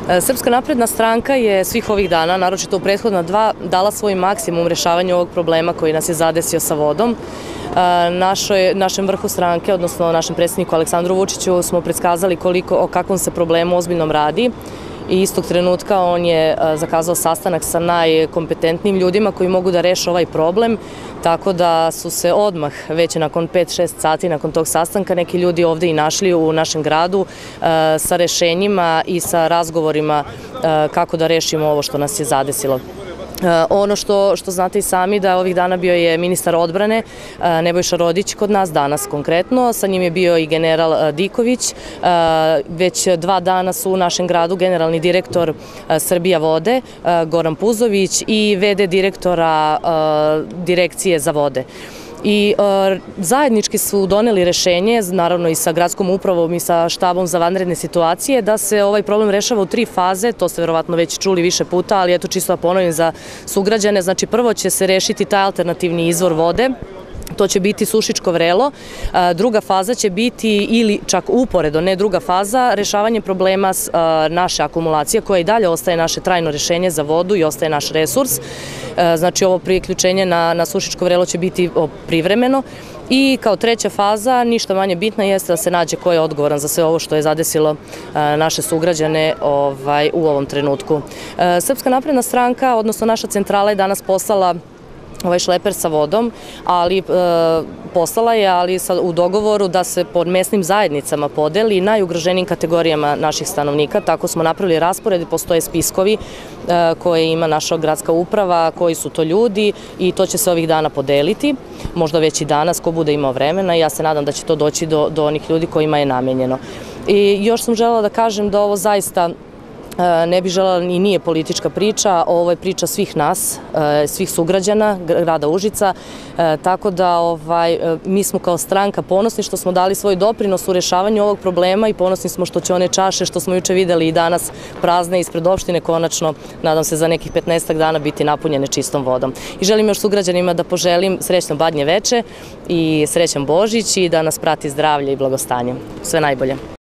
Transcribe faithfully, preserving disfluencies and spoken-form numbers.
Srpska napredna stranka je svih ovih dana, naročito u prethodna dva, dala svoj maksimum u rešavanju ovog problema koji nas je zadesio sa vodom. Našoj, našem vrhu stranke, odnosno našem predsjedniku Aleksandru Vučiću, smo predskazali koliko, o kakvom se problemu ozbiljnom radi. I istog trenutka on je zakazao sastanak sa najkompetentnijim ljudima koji mogu da reše ovaj problem, tako da su se odmah, već nakon pet šest sati nakon tog sastanka, neki ljudi ovde i našli u našem gradu sa rešenjima i sa razgovorima kako da rešimo ovo što nas je zadesilo. Ono što, što znate i sami da ovih dana bio je ministar odbrane Nebojša Rodić kod nas danas konkretno, sa njim je bio i general Diković, već dva dana su u našem gradu generalni direktor Srbija vode Goran Puzović i ve de direktora Direkcije za vode. I e, zajednički su doneli rešenje, naravno i sa gradskom upravom i sa štabom za vanredne situacije, da se ovaj problem rešava u tri faze, to ste verovatno već čuli više puta, ali eto čisto da ponovim za sugrađane. Znači prvo će se rešiti taj alternativni izvor vode, to će biti Sušičko vrelo, druga faza će biti ili čak uporedo, ne druga faza, rešavanje problema naše akumulacije koja i dalje ostaje naše trajno rešenje za vodu i ostaje naš resurs. Znači ovo priključenje na, na Sušičko vrelo će biti privremeno. I kao treća faza, ništa manje bitna, jeste da se nađe ko je odgovoran za sve ovo što je zadesilo naše sugrađane ovaj, u ovom trenutku. Srpska napredna stranka, odnosno naša centrala je danas poslala ovaj šleper sa vodom, ali e, poslala je, ali sad u dogovoru da se pod mesnim zajednicama podeli najugroženijim kategorijama naših stanovnika. Tako smo napravili raspored i postoje spiskovi e, koje ima naša gradska uprava, koji su to ljudi i to će se ovih dana podeliti, možda već i danas, ko bude imao vremena i ja se nadam da će to doći do, do onih ljudi kojima je namenjeno. I još sam želela da kažem da ovo zaista ne bi želela i nije politička priča, ovo je priča svih nas, svih sugrađana grada Užica, tako da ovaj, mi smo kao stranka ponosni što smo dali svoj doprinos u rešavanju ovog problema i ponosni smo što će one čaše što smo juče videli i danas prazne ispred opštine konačno, nadam se za nekih petnaestak dana biti napunjene čistom vodom. I želim još sugrađanima da poželim srećno Badnje veče i srećan Božić i da nas prati zdravlje i blagostanje. Sve najbolje.